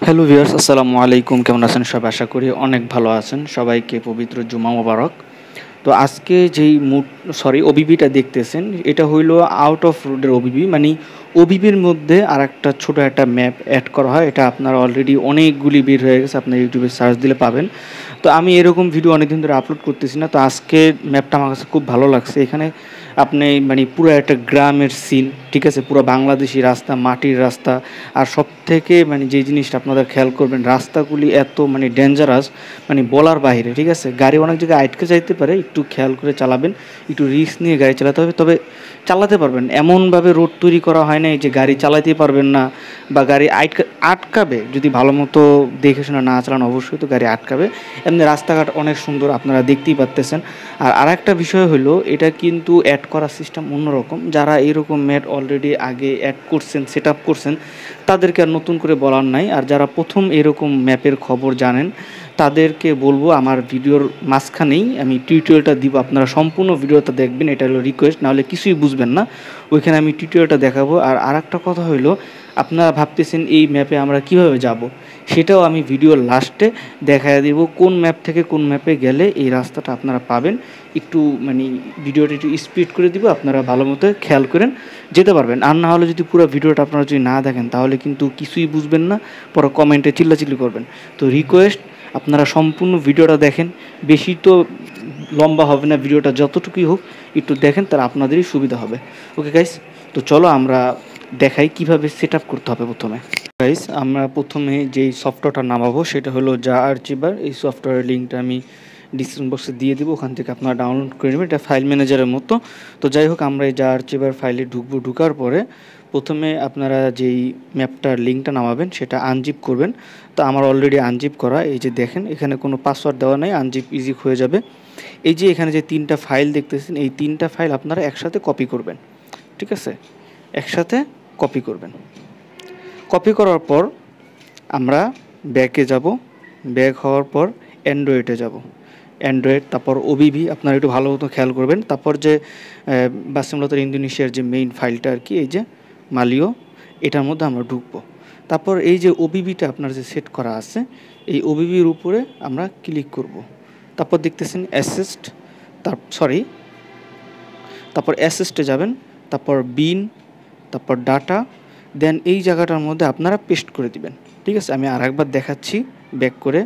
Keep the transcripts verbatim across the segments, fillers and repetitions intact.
Hello viewers, আসসালামু আলাইকুম। কেমন আছেন সবাই? আশা করি অনেক ভালো আছেন। সবাইকে পবিত্র জুমা মোবারক। তো আজকে যেই মুড সরি ওবিবিটা দেখতেছেন, এটা হইল আউট অফ রোডের ওবিবি, মানে ওবিবির মধ্যে আর একটা ছোটো একটা ম্যাপ অ্যাড করা হয়। এটা আপনার অলরেডি অনেকগুলি বের হয়ে গেছে, আপনার ইউটিউবে সার্চ দিলে পাবেন। তো আমি এরকম ভিডিও অনেকদিন ধরে আপলোড করতেছি না, তো আজকে ম্যাপটা আমার কাছে খুব ভালো লাগছে। এখানে আপনি মানে পুরো একটা গ্রামের সিন, ঠিক আছে, পুরো বাংলাদেশি রাস্তা, মাটির রাস্তা। আর সব থেকে মানে যে জিনিসটা আপনাদের খেয়াল করবেন, রাস্তাগুলি এত মানে ডেঞ্জারাস, মানে বলার বাইরে, ঠিক আছে। গাড়ি অনেক জায়গায় আটকে যাইতে পারে, একটু খেয়াল করে চালাবেন, একটু রিস্ক নিয়ে গাড়ি চালাতে হবে, তবে চালাতে পারবেন। এমনভাবে রোড তৈরি করা হয় নাই যে গাড়ি চালাতে পারবেন না বা গাড়ি আটকা আটকাবে। যদি ভালো মতো দেখে শুনে না চালান অবশ্যই তো গাড়ি আটকাবে। এমনি রাস্তাঘাট অনেক সুন্দর, আপনারা দেখতেই পারতেছেন। আর আরেকটা বিষয় হলো, এটা কিন্তু অ্যাড করার সিস্টেম অন্যরকম। যারা এরকম ম্যাট অলরেডি আগে অ্যাড করছেন, সেট আপ করছেন, তাদেরকে আর নতুন করে বলার নাই। আর যারা প্রথম এরকম ম্যাপের খবর জানেন, তাদেরকে বলবো আমার ভিডিওর মাঝখানেই আমি টিউটোরিয়ালটা দিব, আপনারা সম্পূর্ণ ভিডিওটা দেখবেন। এটা হলো রিকোয়েস্ট, নাহলে কিছুই বুঝবেন না। ওইখানে আমি টিউটোরিয়ালটা দেখাবো। আর আরেকটা কথা হলো, আপনারা ভাবতেছেন এই ম্যাপে আমরা কিভাবে যাব, সেটাও আমি ভিডিওর লাস্টে দেখায় দেব, কোন ম্যাপ থেকে কোন ম্যাপে গেলে এই রাস্তাটা আপনারা পাবেন। একটু মানে ভিডিওটা একটু স্পিড করে দিব, আপনারা ভালো মতো খেয়াল করেন যেতে পারবেন। আর না হলে যদি পুরো ভিডিওটা আপনারা যদি না দেখেন, তাহলে কিন্তু কিছুই বুঝবেন না, পরে কমেন্টে চিল্লাচিল্লি করবেন। তো রিকোয়েস্ট, আপনারা সম্পূর্ণ ভিডিওটা দেখেন। বেশি তো লম্বা হবে না ভিডিওটা, যতটুকুই হোক একটু দেখেন, তার আপনাদেরই সুবিধা হবে। ওকে গাইস, তো চলো আমরা দেখাই কিভাবে সেট আপ করতে হবে। প্রথমে গাইস, আমরা প্রথমে যেই সফটওয়্যারটা নামাবো সেটা হলো জা আর্চিভার। এই সফটওয়্যারের লিঙ্কটা আমি ডিসক্রিপশন বক্সে দিয়ে দেবো, ওখান থেকে আপনারা ডাউনলোড করে নেবেন। এটা ফাইল ম্যানেজারের মতো। তো যাই হোক, আমরা এই জা আর্চিভার ফাইলে ঢুকবো। ঢুকার পরে প্রথমে আপনারা যেই ম্যাপটার লিঙ্কটা নামাবেন সেটা আনজিপ করবেন। তো আমার অলরেডি আনজিপ করা, এই যে দেখেন এখানে কোনো পাসওয়ার্ড দেওয়া নেই, আনজিপ ইজি হয়ে যাবে। এই যে এখানে যে তিনটা ফাইল দেখতেছেন, এই তিনটা ফাইল আপনারা একসাথে কপি করবেন, ঠিক আছে, একসাথে কপি করবেন। কপি করার পর আমরা ব্যাকে যাব। ব্যাক হওয়ার পর অ্যান্ড্রয়েডে যাব। অ্যান্ড্রয়েড, তারপর ওবিবি, আপনারা একটু ভালো মতো খেয়াল করবেন। তারপর যে বাসিমুলাতর ইন্দোনেশিয়ার যে মেইন ফাইলটা আর কি, এই যে মালিও, এটার মধ্যে আমরা ঢুকবো। তারপর এই যে ওবিবিটা আপনার যে সেট করা আছে, এই ওবিবির উপরে আমরা ক্লিক করব। তারপর দেখতেছেন অ্যাসেস্ট, তার সরি তারপর অ্যাসেস্টে যাবেন, তারপর বিন, তারপর ডাটা, দেন এই জায়গাটার মধ্যে আপনারা পেস্ট করে দিবেন, ঠিক আছে। আমি আর একবার দেখাচ্ছি ব্যাক করে।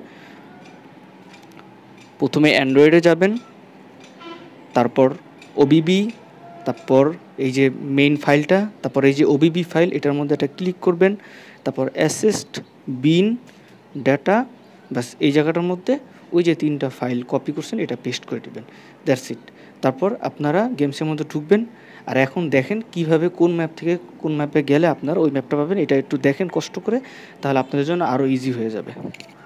প্রথমে অ্যান্ড্রয়েডে যাবেন, তারপর ওবিবি, তারপর এই যে মেইন ফাইলটা, তারপর এই যে ওবিবি ফাইল, এটার মধ্যে একটা ক্লিক করবেন। তারপর অ্যাসেস্ট, বিন, ডাটা, বাস এই জায়গাটার মধ্যে ওই যে তিনটা ফাইল কপি করছেন এটা পেস্ট করে দিবেন। That's it. তারপর আপনারা গেমসের মধ্যে ঢুকবেন। আর এখন দেখেন কিভাবে কোন ম্যাপ থেকে কোন ম্যাপে গেলে আপনারা ওই ম্যাপটা পাবেন। এটা একটু দেখেন কষ্ট করে, তাহলে আপনাদের জন্য আরও ইজি হয়ে যাবে।